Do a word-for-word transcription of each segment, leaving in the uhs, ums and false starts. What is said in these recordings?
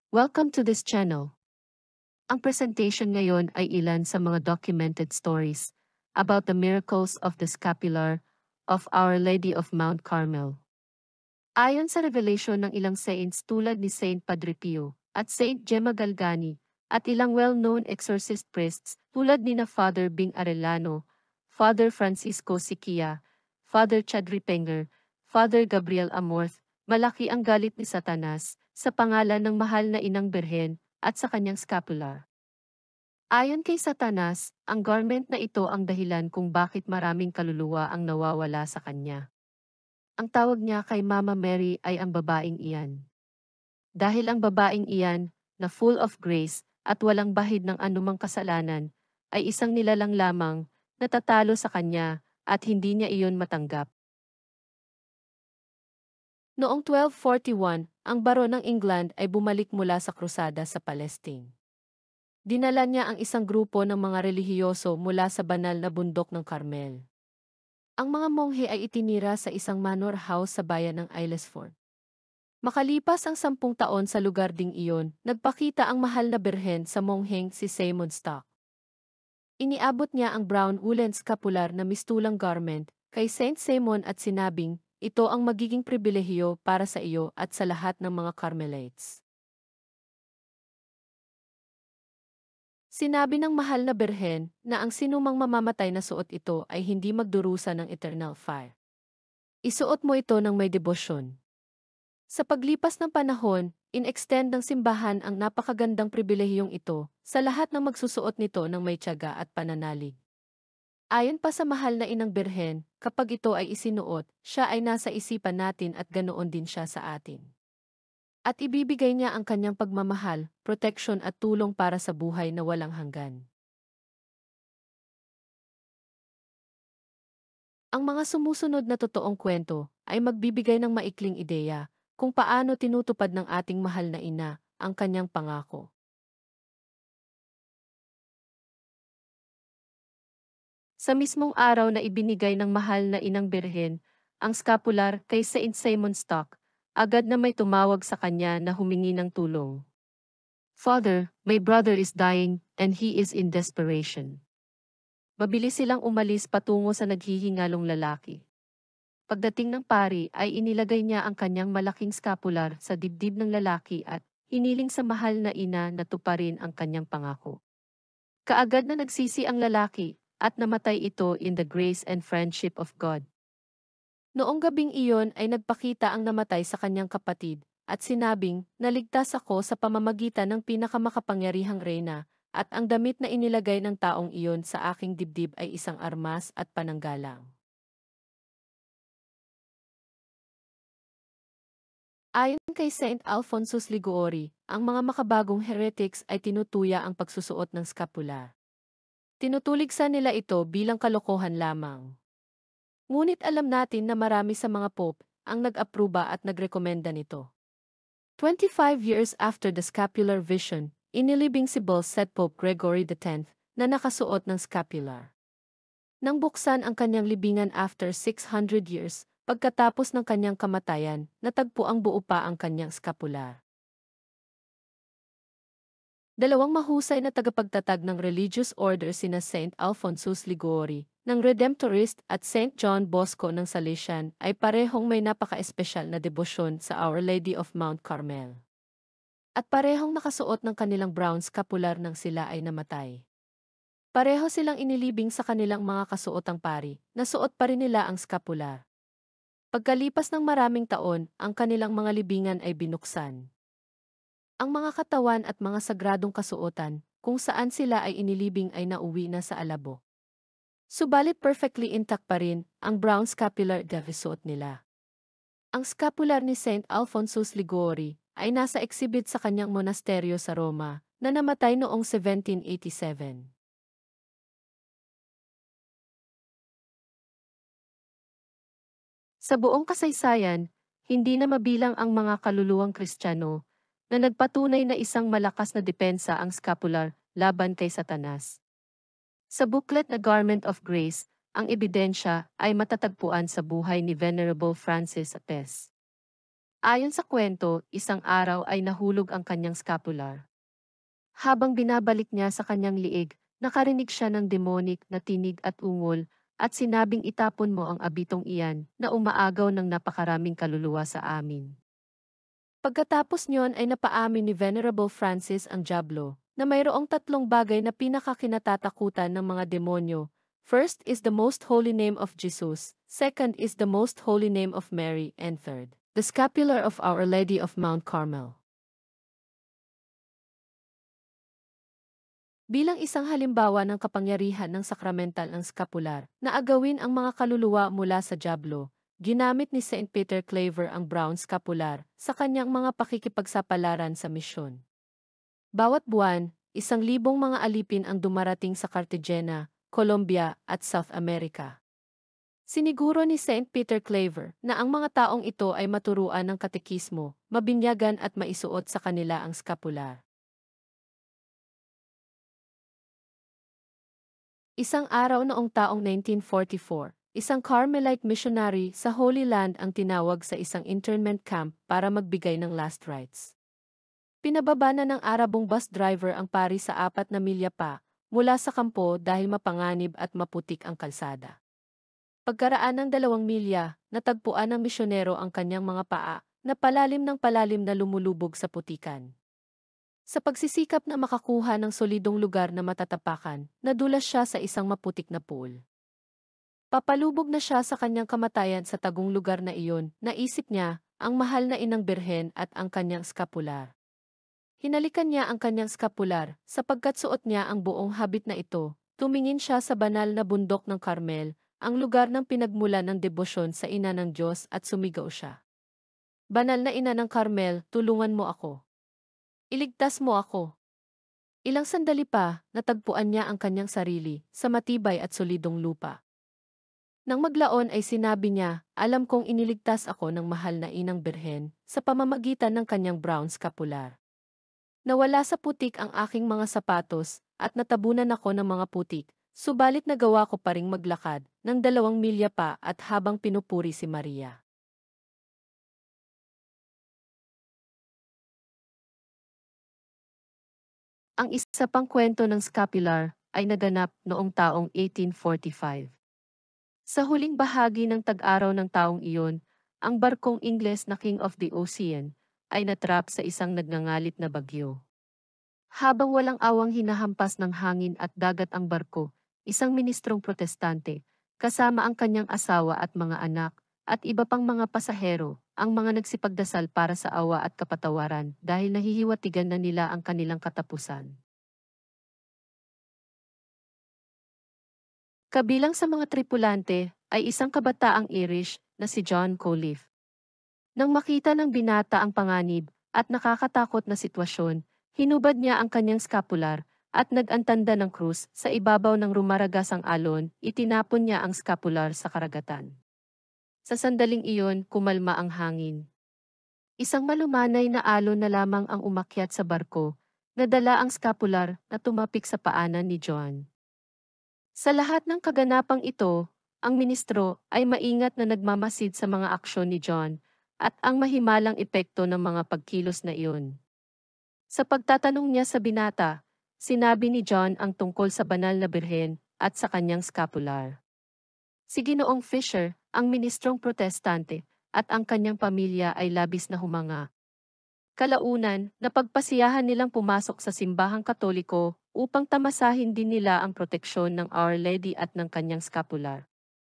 Welcome to this channel. Ang presentation ngayon ay ilan sa mga documented stories about the miracles of the scapular of Our Lady of Mount Carmel. Ayon sa revelation ng ilang saints tulad ni Saint Padre Pio at Saint Gemma Galgani at ilang well-known exorcist priests tulad ni na Father Bing Arellano, Father Francisco Siquia, Father Chad Ripenger, Father Gabriel Amorth, malaki ang galit ni Satanas sa pangalan ng mahal na inang berhen at sa kanyang scapular. Ayon kay Satanas, ang garment na ito ang dahilan kung bakit maraming kaluluwa ang nawawala sa kanya. Ang tawag niya kay Mama Mary ay ang babaeng iyan. Dahil ang babaeng iyan, na full of grace at walang bahid ng anumang kasalanan, ay isang nilalang lamang, natatalo sa kanya, at hindi niya iyon matanggap. Noong twelve forty-one, ang Baron ng England ay bumalik mula sa krusada sa Palestine. Dinala niya ang isang grupo ng mga relihiyoso mula sa banal na bundok ng Carmel. Ang mga monghe ay itinira sa isang manor house sa bayan ng Aylesford. Makalipas ang sampung taon sa lugar ding iyon, nagpakita ang mahal na berhen sa mongheng si Simon Stock. Iniabot niya ang brown woolen scapular na mistulang garment kay Saint Simon at sinabing, ito ang magiging pribilehiyo para sa iyo at sa lahat ng mga Carmelites. Sinabi ng mahal na berhen na ang sinumang mamamatay na suot ito ay hindi magdurusa ng eternal fire. Isuot mo ito ng may debosyon. Sa paglipas ng panahon, in-extend ng simbahan ang napakagandang pribilehiyong ito sa lahat ng magsusuot nito ng may tiyaga at pananalig. Ayon pa sa mahal na inang berhen, kapag ito ay isinuot, siya ay nasa isipan natin at ganoon din siya sa atin. At ibibigay niya ang kanyang pagmamahal, proteksyon at tulong para sa buhay na walang hanggan. Ang mga sumusunod na totoong kwento ay magbibigay ng maikling ideya kung paano tinutupad ng ating mahal na ina ang kanyang pangako. Sa mismong araw na ibinigay ng mahal na inang berhen ang scapular kay Saint Simon Stock, agad na may tumawag sa kanya na humingi ng tulong. Father, my brother is dying and he is in desperation. Mabilis silang umalis patungo sa naghihingalong lalaki. Pagdating ng pari ay inilagay niya ang kanyang malaking scapular sa dibdib ng lalaki at hiniling sa mahal na ina na tuparin ang kanyang pangako. Kaagad na nagsisi ang lalaki at namatay ito in the grace and friendship of God. Noong gabing iyon ay nagpakita ang namatay sa kanyang kapatid at sinabing, naligtas ako sa pamamagitan ng pinakamakapangyarihang reyna at ang damit na inilagay ng taong iyon sa aking dibdib ay isang armas at pananggalang. Ayon kay Saint Alphonsus Liguori, ang mga makabagong heretics ay tinutuya ang pagsusuot ng scapular. Tinutuligsa nila ito bilang kalokohan lamang. Ngunit alam natin na marami sa mga pope ang nag-apruba at nagrekomenda nito. twenty-five years after the scapular vision, inilibing si Set Pope Gregory the tenth na nakasuot ng scapular. Nang buksan ang kanyang libingan after six hundred years, pagkatapos ng kanyang kamatayan, natagpo ang buo pa ang kanyang scapular. Dalawang mahusay na tagapagtatag ng religious order sina Saint Alphonsus Liguori, ng Redemptorist at Saint John Bosco ng Salesian ay parehong may napaka-espesyal na debosyon sa Our Lady of Mount Carmel. At parehong nakasuot ng kanilang brown scapular nang sila ay namatay. Pareho silang inilibing sa kanilang mga kasuotang pari, nasuot pa rin nila ang scapular. Pagkalipas ng maraming taon, ang kanilang mga libingan ay binuksan. Ang mga katawan at mga sagradong kasuotan, kung saan sila ay inilibing ay nauwi na sa alabo. Subalit perfectly intact pa rin ang brown scapular devisot nila. Ang scapular ni Saint Alphonsus Liguori ay nasa exhibit sa kanyang monasteryo sa Roma na namatay noong seventeen eighty-seven. Sa buong kasaysayan, hindi na mabilang ang mga kaluluwang Kristiyano na nagpatunay na isang malakas na depensa ang scapular laban kay Satanas. Sa booklet na Garment of Grace, ang ebidensya ay matatagpuan sa buhay ni Venerable Francis Apes. Ayon sa kwento, isang araw ay nahulog ang kanyang scapular. Habang binabalik niya sa kanyang liig, nakarinig siya ng demonic na tinig at ungol, at sinabing itapon mo ang abitong iyan na umaagaw ng napakaraming kaluluwa sa amin. Pagkatapos niyon ay napaamin ni Venerable Francis ang Diablo, na mayroong tatlong bagay na pinakakinatatakutan ng mga demonyo. First is the most holy name of Jesus, second is the most holy name of Mary, and third, the scapular of Our Lady of Mount Carmel. Bilang isang halimbawa ng kapangyarihan ng sakramental ng scapular na agawin ang mga kaluluwa mula sa Diablo, ginamit ni Saint Peter Claver ang brown scapular sa kanyang mga pakikipagsapalaran sa misyon. Bawat buwan, isang libong mga alipin ang dumarating sa Cartagena, Colombia at South America. Siniguro ni Saint Peter Claver na ang mga taong ito ay maturuan ng katekismo, mabinyagan at maisuot sa kanila ang scapular. Isang araw noong taong nineteen forty-four, isang Carmelite missionary sa Holy Land ang tinawag sa isang internment camp para magbigay ng last rites. Pinababa na ng Arabong bus driver ang pari sa apat na milya pa mula sa kampo dahil mapanganib at maputik ang kalsada. Pagkaraan ng dalawang milya, natagpuan ng misyonero ang kanyang mga paa na palalim ng palalim na lumulubog sa putikan. Sa pagsisikap na makakuha ng solidong lugar na matatapakan, nadulas siya sa isang maputik na pool. Papalubog na siya sa kanyang kamatayan sa tagong lugar na iyon, naisip niya, ang mahal na inang birhen at ang kanyang skapular. Hinalikan niya ang kanyang skapular, sapagkat suot niya ang buong habit na ito, tumingin siya sa banal na bundok ng Carmel, ang lugar ng pinagmula ng debosyon sa ina ng Diyos at sumigaw siya. Banal na ina ng Carmel, tulungan mo ako. Iligtas mo ako. Ilang sandali pa, natagpuan niya ang kanyang sarili sa matibay at solidong lupa. Nang maglaon ay sinabi niya, alam kong iniligtas ako ng mahal na inang birhen sa pamamagitan ng kanyang brown scapular. Nawala sa putik ang aking mga sapatos at natabunan ako ng mga putik, subalit nagawa ko pa ring maglakad ng dalawang milya pa at habang pinupuri si Maria. Ang isa pang kwento ng scapular ay naganap noong taong eighteen forty-five. Sa huling bahagi ng tag-araw ng taong iyon, ang barkong Ingles na King of the Ocean ay natrap sa isang nagngangalit na bagyo. Habang walang awang hinahampas ng hangin at dagat ang barko, isang ministrong protestante, kasama ang kanyang asawa at mga anak, at iba pang mga pasahero, ang mga nagsipagdasal para sa awa at kapatawaran dahil nahihiwatigan na nila ang kanilang katapusan. Kabilang sa mga tripulante ay isang kabataang Irish na si John Coliff. Nang makita ng binata ang panganib at nakakatakot na sitwasyon, hinubad niya ang kanyang scapular at nag-antanda ng krus sa ibabaw ng rumaragasang alon, itinapon niya ang scapular sa karagatan. Sa sandaling iyon, kumalma ang hangin. Isang malumanay na alon na lamang ang umakyat sa barko, nadala ang scapular na tumapik sa paanan ni John. Sa lahat ng kaganapang ito, ang ministro ay maingat na nagmamasid sa mga aksyon ni John at ang mahimalang epekto ng mga pagkilos na iyon. Sa pagtatanong niya sa binata, sinabi ni John ang tungkol sa banal na birhen at sa kanyang scapular. Si Ginoong Fisher, ang ministrong protestante, at ang kanyang pamilya ay labis na humanga. Kalaunan, napagpasiyahan nilang pumasok sa simbahang Katoliko upang tamasahin din nila ang proteksyon ng Our Lady at ng kanyang scapular.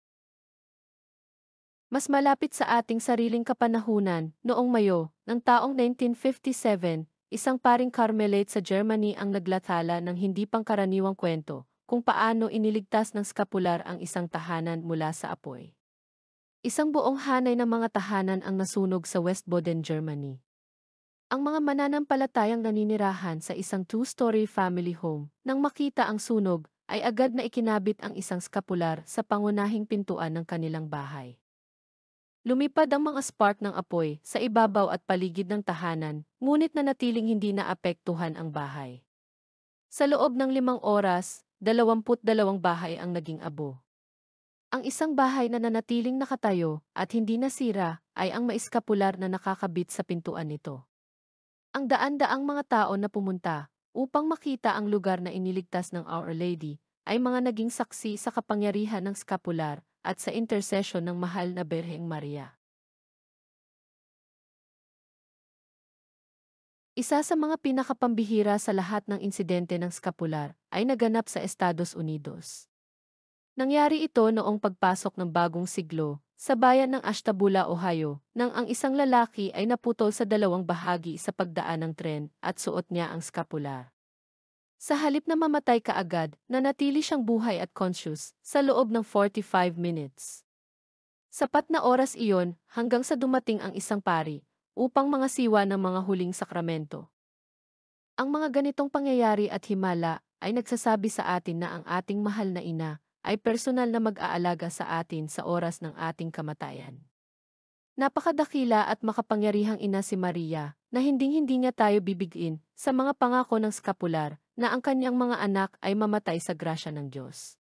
Mas malapit sa ating sariling kapanahunan, noong Mayo, ng taong nineteen fifty-seven, isang paring Carmelite sa Germany ang naglathala ng hindi pangkaraniwang kwento kung paano iniligtas ng scapular ang isang tahanan mula sa apoy. Isang buong hanay ng mga tahanan ang nasunog sa West Baden, Germany. Ang mga mananampalatayang naninirahan sa isang two-story family home, nang makita ang sunog, ay agad na ikinabit ang isang skapular sa pangunahing pintuan ng kanilang bahay. Lumipad ang mga spark ng apoy sa ibabaw at paligid ng tahanan, ngunit nanatiling hindi naapektuhan ang bahay. Sa loob ng limang oras, dalawamput dalawang bahay ang naging abo. Ang isang bahay na nanatiling nakatayo at hindi nasira ay ang maiskapular na nakakabit sa pintuan nito. Ang daan-daang mga tao na pumunta upang makita ang lugar na iniligtas ng Our Lady ay mga naging saksi sa kapangyarihan ng skapular at sa intersesyon ng mahal na Berheng Maria. Isa sa mga pinakapambihira sa lahat ng insidente ng skapular ay naganap sa Estados Unidos. Nangyari ito noong pagpasok ng bagong siglo sa bayan ng Ashtabula, Ohio, nang ang isang lalaki ay naputol sa dalawang bahagi sa pagdaan ng tren at suot niya ang skapular. Sa halip na mamatay kaagad, nanatili siyang buhay at conscious sa loob ng forty-five minutes. Sapat na oras iyon hanggang sa dumating ang isang pari upang mga siwa ng mga huling sakramento. Ang mga ganitong pangyayari at himala ay nagsasabi sa atin na ang ating mahal na ina ay personal na mag-aalaga sa atin sa oras ng ating kamatayan. Napakadakila at makapangyarihang ina si Maria na hinding-hindi niya tayo bibigin sa mga pangako ng skapular na ang kanyang mga anak ay mamatay sa grasya ng Diyos.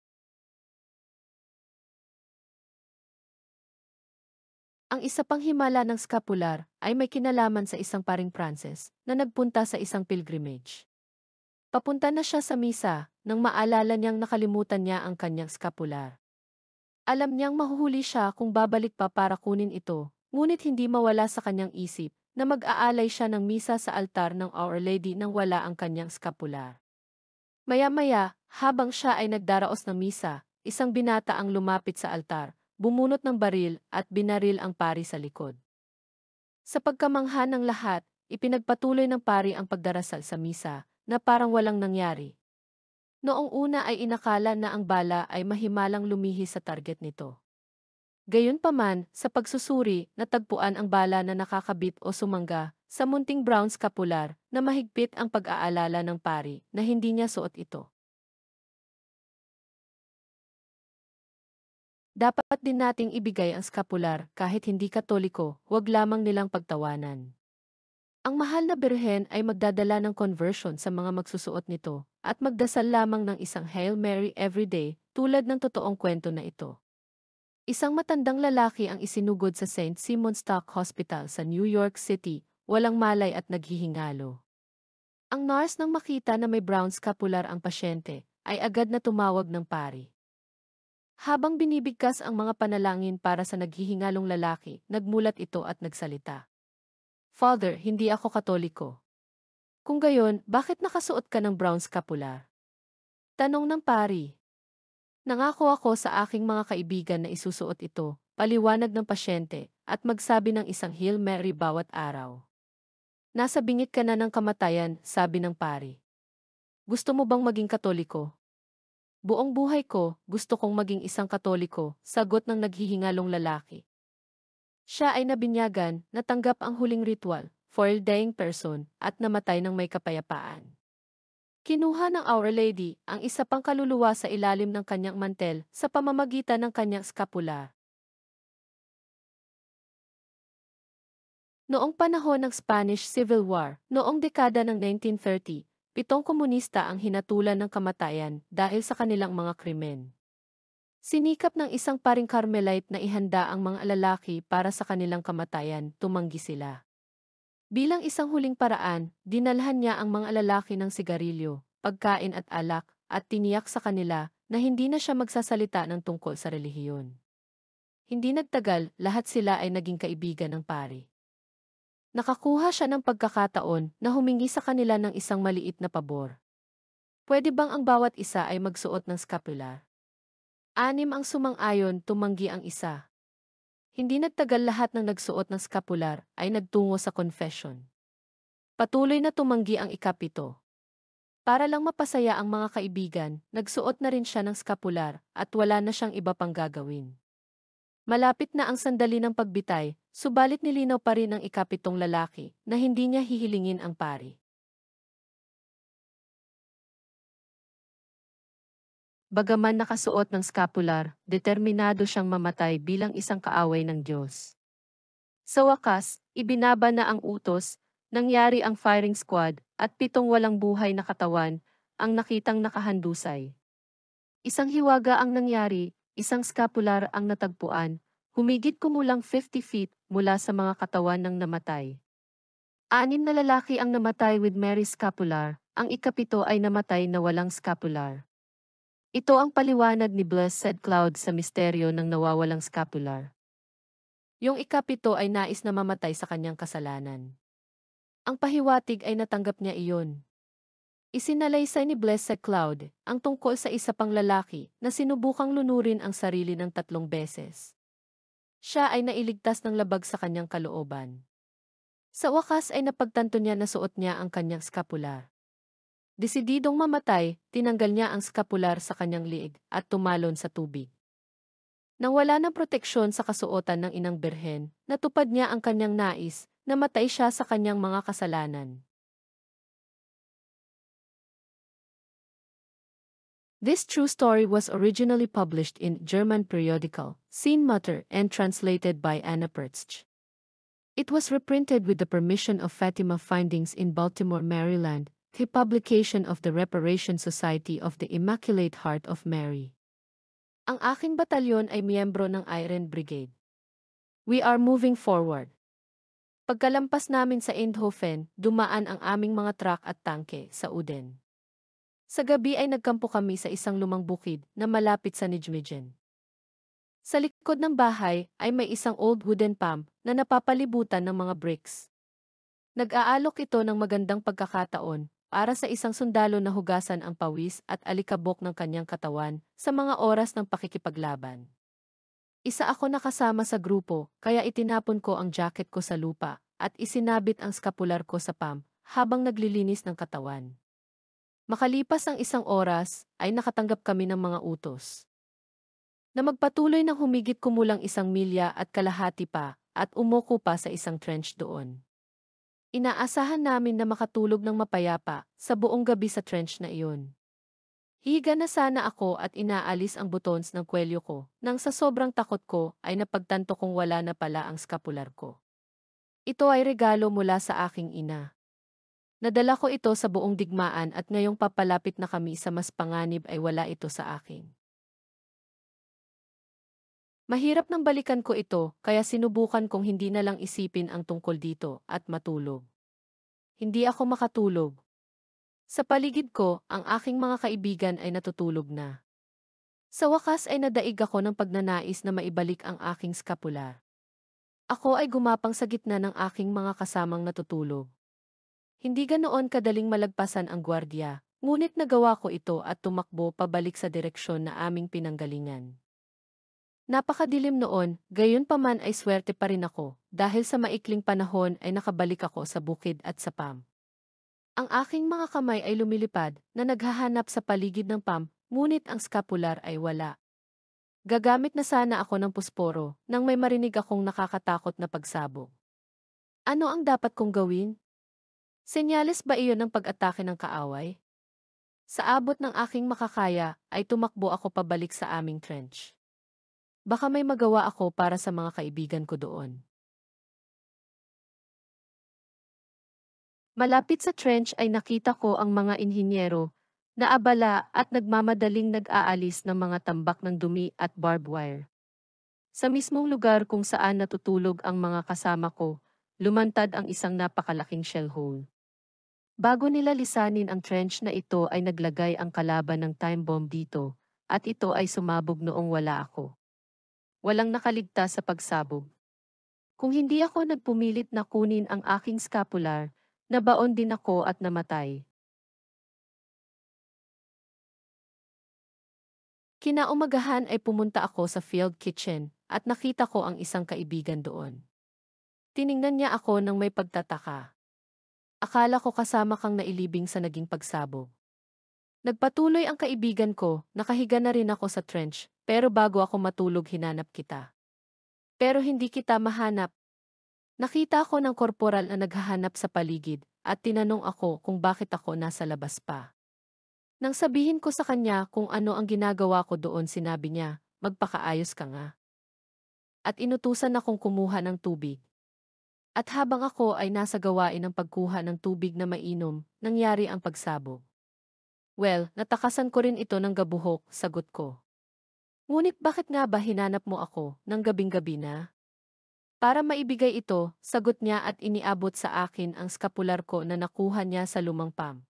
Ang isa pang himala ng skapular ay may kinalaman sa isang paring Pranses na nagpunta sa isang pilgrimage. Papunta na siya sa misa nang maalala niyang nakalimutan niya ang kanyang skapular. Alam niyang mahuhuli siya kung babalik pa para kunin ito, ngunit hindi mawala sa kanyang isip na mag-aalay siya ng misa sa altar ng Our Lady nang wala ang kanyang skapular. Maya-maya, habang siya ay nagdaraos ng misa, isang binata ang lumapit sa altar, bumunot ng baril at binaril ang pari sa likod. Sa pagkamangha ng lahat, ipinagpatuloy ng pari ang pagdarasal sa misa na parang walang nangyari. Noong una ay inakala na ang bala ay mahimalang lumihis sa target nito. Gayunpaman, sa pagsusuri, natagpuan ang bala na nakakabit o sumangga sa munting brown scapular na mahigpit ang pag-aalala ng pari na hindi niya suot ito. Dapat din nating ibigay ang scapular kahit hindi Katoliko, huwag lamang nilang pagtawanan. Ang mahal na birhen ay magdadala ng conversion sa mga magsusuot nito at magdasal lamang ng isang Hail Mary everyday tulad ng totoong kwento na ito. Isang matandang lalaki ang isinugod sa Saint Simon's Stock Hospital sa New York City, walang malay at naghihingalo. Ang nurse nang makita na may brown scapular ang pasyente, ay agad na tumawag ng pari. Habang binibigkas ang mga panalangin para sa naghihingalong lalaki, nagmulat ito at nagsalita. Father, hindi ako Katoliko. Kung gayon, bakit nakasuot ka ng brown scapular? Tanong ng pari. Nangako ako sa aking mga kaibigan na isusuot ito, paliwanag ng pasyente, at magsabi ng isang Hail Mary bawat araw. Nasa bingit ka na ng kamatayan, sabi ng pari. Gusto mo bang maging Katoliko? Buong buhay ko, gusto kong maging isang Katoliko, sagot ng naghihingalong lalaki. Siya ay nabinyagan, natanggap ang huling ritual, for a dying person, at namatay ng may kapayapaan. Kinuha ng Our Lady ang isa pang kaluluwa sa ilalim ng kanyang mantel sa pamamagitan ng kanyang scapular. Noong panahon ng Spanish Civil War, noong dekada ng nineteen thirty, pitong komunista ang hinatulan ng kamatayan dahil sa kanilang mga krimen. Sinikap ng isang paring Carmelite na ihanda ang mga lalaki para sa kanilang kamatayan, tumanggi sila. Bilang isang huling paraan, dinalhan niya ang mga lalaki ng sigarilyo, pagkain at alak, at tiniyak sa kanila na hindi na siya magsasalita ng tungkol sa relihiyon. Hindi nagtagal, lahat sila ay naging kaibigan ng pari. Nakakuha siya ng pagkakataon na humingi sa kanila ng isang maliit na pabor. Pwede bang ang bawat isa ay magsuot ng scapular? Anim ang sumang-ayon, tumanggi ang isa. Hindi nagtagal, lahat ng nagsuot ng scapular ay nagtungo sa confession. Patuloy na tumanggi ang ikapito. Para lang mapasaya ang mga kaibigan, nagsuot na rin siya ng scapular at wala na siyang iba pang gagawin. Malapit na ang sandali ng pagbitay, subalit nilinaw pa rin ang ikapitong lalaki na hindi niya hihilingin ang pari. Bagaman nakasuot ng scapular, determinado siyang mamatay bilang isang kaaway ng Diyos. Sa wakas, ibinaba na ang utos, nangyari ang firing squad, at pitong walang buhay na katawan ang nakitang nakahandusay. Isang hiwaga ang nangyari, Isang scapular ang natagpuan, humigit kumulang fifty feet mula sa mga katawan ng namatay. Anim na lalaki ang namatay with Mary's scapular, ang ikapito ay namatay na walang scapular. Ito ang paliwanag ni Blessed Cloud sa misteryo ng nawawalang scapular. Yung ikapito ay nais na mamatay sa kanyang kasalanan. Ang pahiwatig ay natanggap niya iyon. Isinalaysay ni Blessed Cloud ang tungkol sa isa pang lalaki na sinubukang lunurin ang sarili ng tatlong beses. Siya ay nailigtas ng labag sa kanyang kalooban. Sa wakas ay napagtanto niya na suot niya ang kanyang scapular. Desididong mamatay, tinanggal niya ang scapular sa kanyang liig at tumalon sa tubig. Nang wala ng proteksyon sa kasuotan ng inang berhen, natupad niya ang kanyang nais, namatay siya sa kanyang mga kasalanan. This true story was originally published in German periodical, Seen Mutter, and translated by Anna Pertzsch. It was reprinted with the permission of Fatima Findings in Baltimore, Maryland, the publication of the Reparation Society of the Immaculate Heart of Mary. Ang aking batalyon ay miyembro ng Iron Brigade. We are moving forward. Pagkalampas namin sa Eindhoven, dumaan ang aming mga truck at tangke sa Uden. Sa gabi ay nagkampo kami sa isang lumang bukid na malapit sa Nijmegen. Sa likod ng bahay ay may isang old wooden pump na napapalibutan ng mga bricks. Nag-aalok ito ng magandang pagkakataon para sa isang sundalo na hugasan ang pawis at alikabok ng kanyang katawan sa mga oras ng pakikipaglaban. Isa ako nakasama sa grupo, kaya itinapon ko ang jacket ko sa lupa at isinabit ang skapular ko sa pump habang naglilinis ng katawan. Makalipas ang isang oras, ay nakatanggap kami ng mga utos na magpatuloy ng humigit kumulang isang milya at kalahati pa at umuko pa sa isang trench doon. Inaasahan namin na makatulog ng mapayapa sa buong gabi sa trench na iyon. Higa na sana ako at inaalis ang buttons ng kwelyo ko nang sa sobrang takot ko ay napagtanto kong wala na pala ang skapular ko. Ito ay regalo mula sa aking ina. Nadala ko ito sa buong digmaan at ngayong papalapit na kami sa mas panganib ay wala ito sa akin. Mahirap nang balikan ko ito, kaya sinubukan kong hindi na lang isipin ang tungkol dito at matulog. Hindi ako makatulog. Sa paligid ko, ang aking mga kaibigan ay natutulog na. Sa wakas ay nadaig ako ng pagnanais na maibalik ang aking skapular. Ako ay gumapang sa gitna ng aking mga kasamang natutulog. Hindi ganoon kadaling malagpasan ang gwardiya, ngunit nagawa ko ito at tumakbo pabalik sa direksyon na aming pinanggalingan. Napakadilim noon, gayunpaman ay swerte pa rin ako, dahil sa maikling panahon ay nakabalik ako sa bukid at sa pump. Ang aking mga kamay ay lumilipad, na naghahanap sa paligid ng pump, ngunit ang skapular ay wala. Gagamit na sana ako ng pusporo, nang may marinig akong nakakatakot na pagsabog. Ano ang dapat kong gawin? Senyales ba iyon ng pag-atake ng kaaway? Sa abot ng aking makakaya, ay tumakbo ako pabalik sa aming trench. Baka may magawa ako para sa mga kaibigan ko doon. Malapit sa trench ay nakita ko ang mga inhinyero na abala at nagmamadaling nag-aalis ng mga tambak ng dumi at barbed wire. Sa mismong lugar kung saan natutulog ang mga kasama ko, lumantad ang isang napakalaking shell hole. Bago nila lisanin ang trench na ito ay naglagay ang kalaban ng time bomb dito, at ito ay sumabog noong wala ako. Walang nakaligtas sa pagsabog. Kung hindi ako nagpumilit na kunin ang aking scapular, nabaon din ako at namatay. Kinaumagahan ay pumunta ako sa field kitchen at nakita ko ang isang kaibigan doon. Tiningnan niya ako nang may pagtataka. Akala ko kasama kang nailibing sa naging pagsabog. Nagpatuloy ang kaibigan ko, nakahiga na rin ako sa trench, pero bago ako matulog hinanap kita. Pero hindi kita mahanap. Nakita ko ng korporal na naghahanap sa paligid, at tinanong ako kung bakit ako nasa labas pa. Nang sabihin ko sa kanya kung ano ang ginagawa ko doon, sinabi niya, magpakaayos ka nga. At inutusan akong kumuha ng tubig. At habang ako ay nasa gawain ng pagkuha ng tubig na mainom, nangyari ang pagsabog. Well, natakasan ko rin ito ng gabuhok, sagot ko. Ngunit bakit nga ba hinanap mo ako ng gabing-gabi na? Para maibigay ito, sagot niya at iniabot sa akin ang skapular ko na nakuha niya sa lumang pam.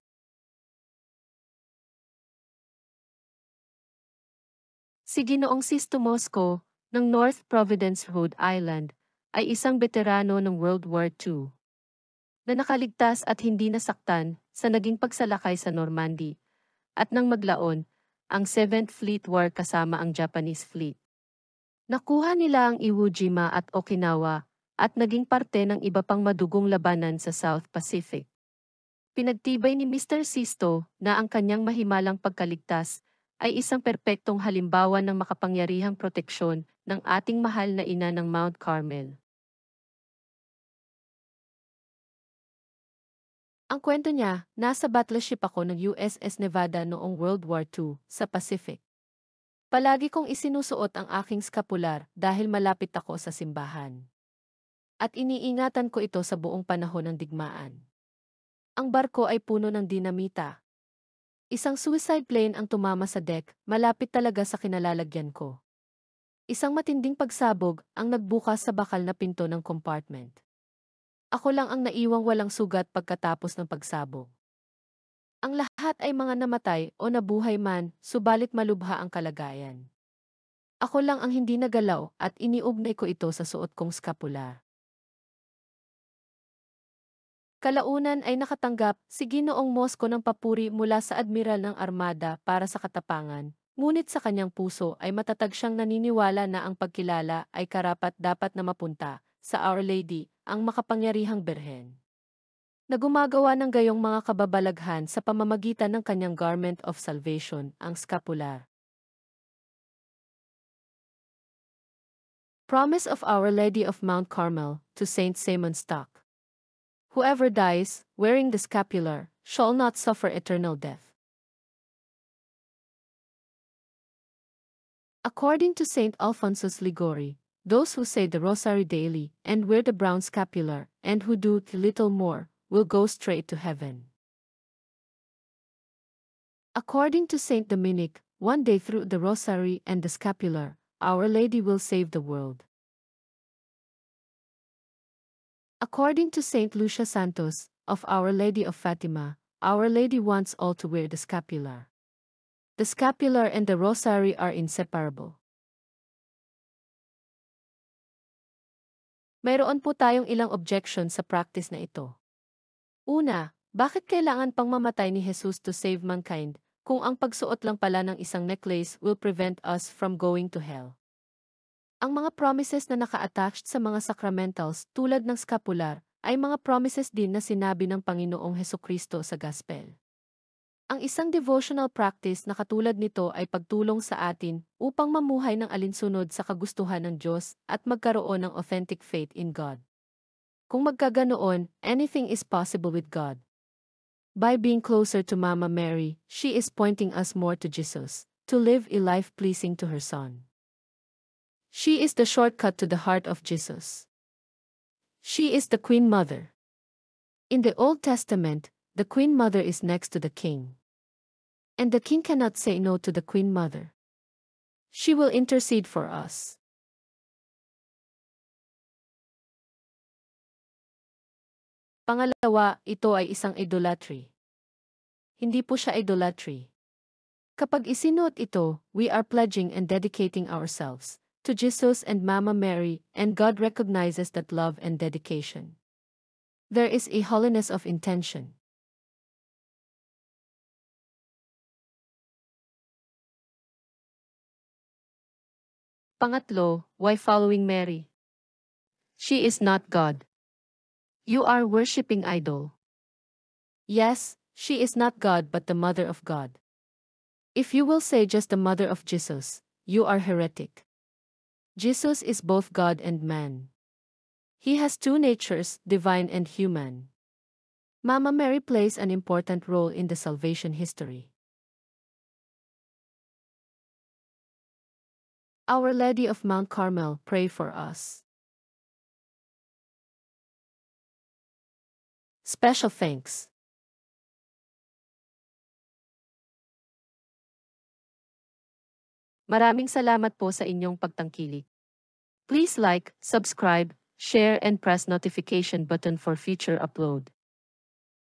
Si Ginoong Sisto Mosco, ng North Providence, Rhode Island, ay isang veterano ng World War Two na nakaligtas at hindi nasaktan sa naging pagsalakay sa Normandy at nang maglaon ang Seventh Fleet War kasama ang Japanese Fleet. Nakuha nila ang Iwo Jima at Okinawa at naging parte ng iba pang madugong labanan sa South Pacific. Pinagtibay ni mister Sisto na ang kanyang mahimalang pagkaligtas ay isang perpektong halimbawa ng makapangyarihang proteksyon ng ating mahal na ina ng Mount Carmel. Ang kwento niya, nasa battleship ako ng U S S Nevada noong World War Two sa Pacific. Palagi kong isinusuot ang aking skapular dahil malapit ako sa simbahan. At iniingatan ko ito sa buong panahon ng digmaan. Ang barko ay puno ng dinamita. Isang suicide plane ang tumama sa deck, malapit talaga sa kinalalagyan ko. Isang matinding pagsabog ang nagbukas sa bakal na pinto ng compartment. Ako lang ang naiwang walang sugat pagkatapos ng pagsabog. Ang lahat ay mga namatay o nabuhay man, subalit malubha ang kalagayan. Ako lang ang hindi nagalaw at iniugnay ko ito sa suot kong skapular. Kalaunan ay nakatanggap si Ginoong Mosco ng papuri mula sa Admiral ng Armada para sa katapangan, ngunit sa kanyang puso ay matatag siyang naniniwala na ang pagkilala ay karapat-dapat na mapunta sa Our Lady, ang makapangyarihang Berhen, na gumagawa ng gayong mga kababalaghan sa pamamagitan ng kanyang garment of salvation, ang skapular. Promise of Our Lady of Mount Carmel to Saint Simon Stock. Whoever dies, wearing the scapular, shall not suffer eternal death. According to Saint Alphonsus Ligori, those who say the Rosary daily and wear the brown scapular, and who do little more, will go straight to heaven. According to Saint Dominic, one day through the Rosary and the scapular, Our Lady will save the world. According to Saint Lucia Santos, of Our Lady of Fatima, Our Lady wants all to wear the scapular. The scapular and the Rosary are inseparable. Mayroon po tayong ilang objection sa practice na ito. Una, bakit kailangan pang mamatay ni Jesus to save mankind, kung ang pagsuot lang pala ng isang necklace will prevent us from going to hell? Ang mga promises na naka-attached sa mga sacramentals tulad ng scapular ay mga promises din na sinabi ng Panginoong Hesukristo sa Gospel. Ang isang devotional practice na katulad nito ay pagtulong sa atin upang mamuhay ng alinsunod sa kagustuhan ng Diyos at magkaroon ng authentic faith in God. Kung magkaganoon, anything is possible with God. By being closer to Mama Mary, she is pointing us more to Jesus, to live a life pleasing to her Son. She is the shortcut to the heart of Jesus. She is the Queen Mother. In the Old Testament, the Queen Mother is next to the King. And the King cannot say no to the Queen Mother. She will intercede for us. Pangalawa, ito ay isang idolatry. Hindi po siya idolatry. Kapag isinuot ito, we are pledging and dedicating ourselves to Jesus and Mama Mary, and God recognizes that love and dedication. There is a holiness of intention. Pangatlo, why following Mary? She is not God. You are worshipping idol. Yes, she is not God but the Mother of God. If you will say just the Mother of Jesus, you are heretic. Jesus is both God and man. He has two natures, divine and human. Mama Mary plays an important role in the salvation history. Our Lady of Mount Carmel, pray for us. Special thanks. Maraming salamat po sa inyong pagtangkilik. Please like, subscribe, share and press notification button for future upload.